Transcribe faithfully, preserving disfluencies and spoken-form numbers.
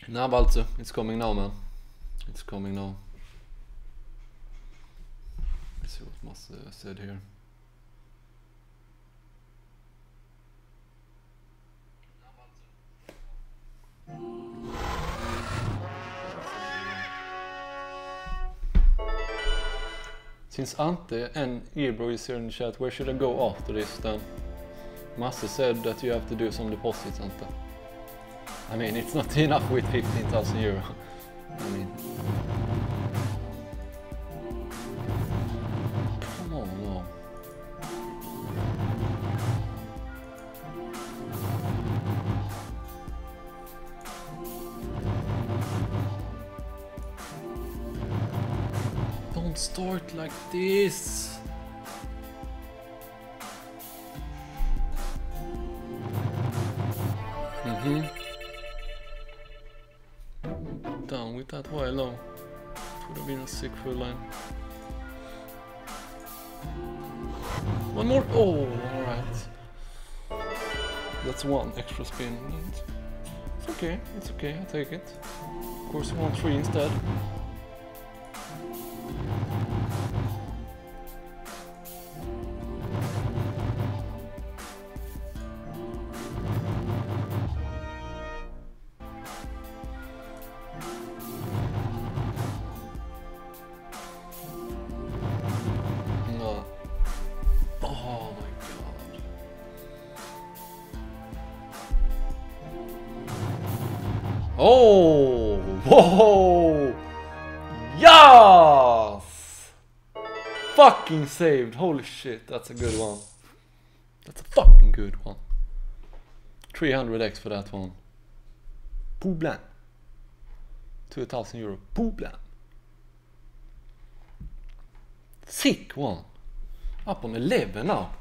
Nah, Balzu, it's coming now, man. It's coming now. Let's see what Masse said here. Since Ante and Ebro is here in the chat, where should I go after this then? Masse said that you have to do some deposits, Ante. I mean, it's not enough with fifteen thousand euro. I mean... Come on, no. Don't start like this. Mm-hmm. Down with that while low. It would have been a sick full line. One more. Oh, alright. That's one extra spin. It's okay, it's okay, I take it. Of course, we want three instead. Oh, whoa, yes! Fucking saved, holy shit, that's a good one. That's a fucking good one. three hundred X for that one. Poublan. two thousand euro, Poublan. Sick one. Up on eleven now.